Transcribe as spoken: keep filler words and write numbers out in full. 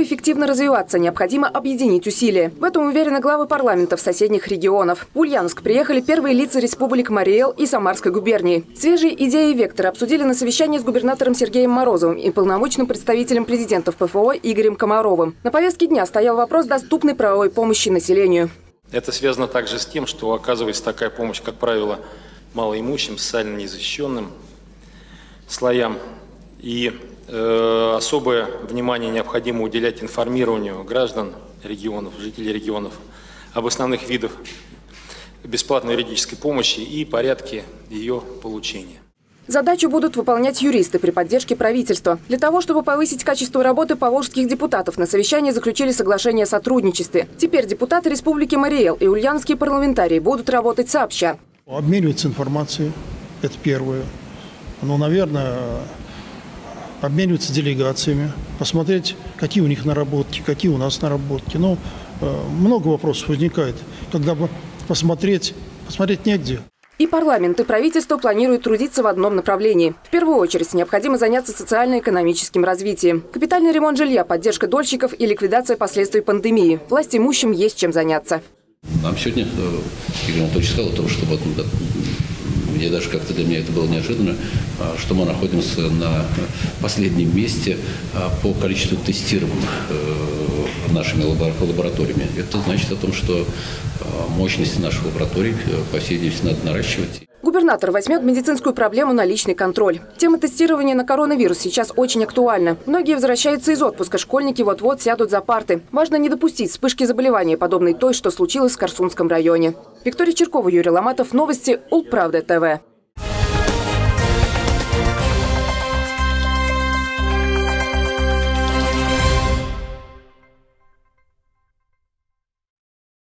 Чтобы эффективно развиваться, необходимо объединить усилия. В этом уверены главы парламентов соседних регионов. В Ульяновск приехали первые лица республик Марий Эл и Самарской губернии. Свежие идеи и векторы обсудили на совещании с губернатором Сергеем Морозовым и полномочным представителем президента в ПФО Игорем Комаровым. На повестке дня стоял вопрос доступной правовой помощи населению. Это связано также с тем, что оказывается такая помощь, как правило, малоимущим, социально незащищенным слоям. И э, особое внимание необходимо уделять информированию граждан регионов, жителей регионов об основных видах бесплатной юридической помощи и порядке ее получения. Задачу будут выполнять юристы при поддержке правительства. Для того, чтобы повысить качество работы поволжских депутатов, на совещании заключили соглашение о сотрудничестве. Теперь депутаты Республики Марий Эл и ульяновские парламентарии будут работать сообща. Обмениваться информацией – это первое. Ну, наверное, обмениваться делегациями, посмотреть, какие у них наработки, какие у нас наработки. Ну, много вопросов возникает, когда бы посмотреть, посмотреть негде. И парламент, и правительство планируют трудиться в одном направлении. В первую очередь необходимо заняться социально-экономическим развитием. Капитальный ремонт жилья, поддержка дольщиков и ликвидация последствий пандемии. Власть имущим есть чем заняться. Нам сегодня Игорь Анатольевич сказал о том, что вот, мне даже как-то для меня это было неожиданно, что мы находимся на последнем месте по количеству тестированных нашими лабораториями. Это значит о том, что мощности наших лабораторий, по всей видимости, надо наращивать. Губернатор возьмет медицинскую проблему на личный контроль. Тема тестирования на коронавирус сейчас очень актуальна. Многие возвращаются из отпуска, школьники вот-вот сядут за парты. Важно не допустить вспышки заболевания, подобной той, что случилось в Корсунском районе. Виктория Черкова, Юрий Ломатов. Новости Улправда ТВ.